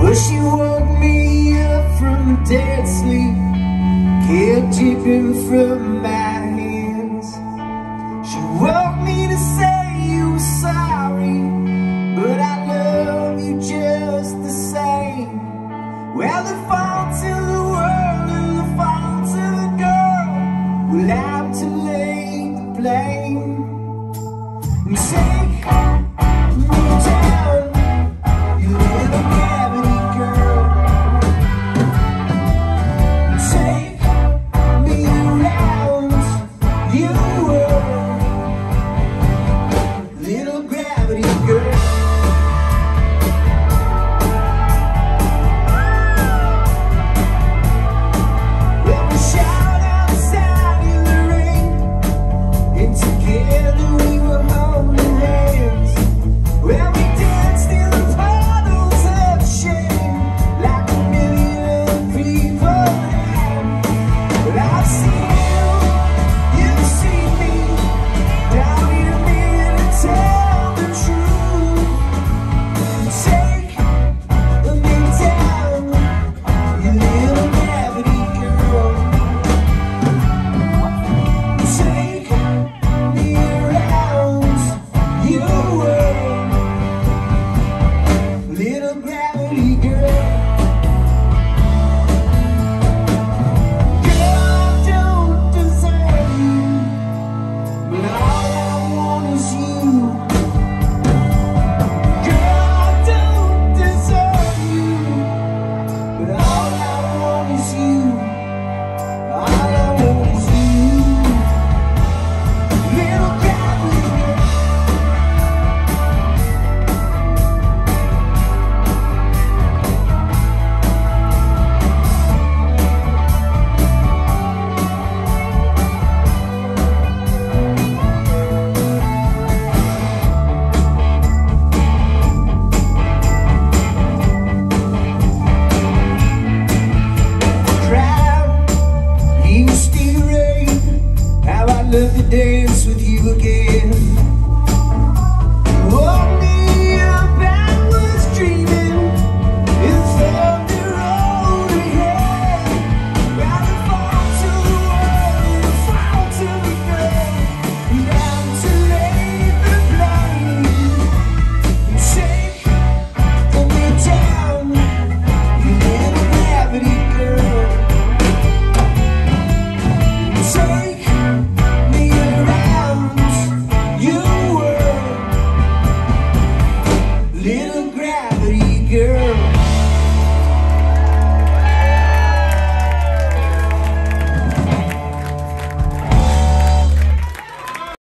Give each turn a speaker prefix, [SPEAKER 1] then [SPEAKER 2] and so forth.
[SPEAKER 1] Well, she woke me up from a dead sleep, kept dripping from my hands. She woke me to say you were sorry, but I love you just the same. Well, the fault's in the world and the fault's in the girl. Well, I'm to lay the blame. And take me down, you little gravity girl. And take me around your world, little gravity girl. Little gravity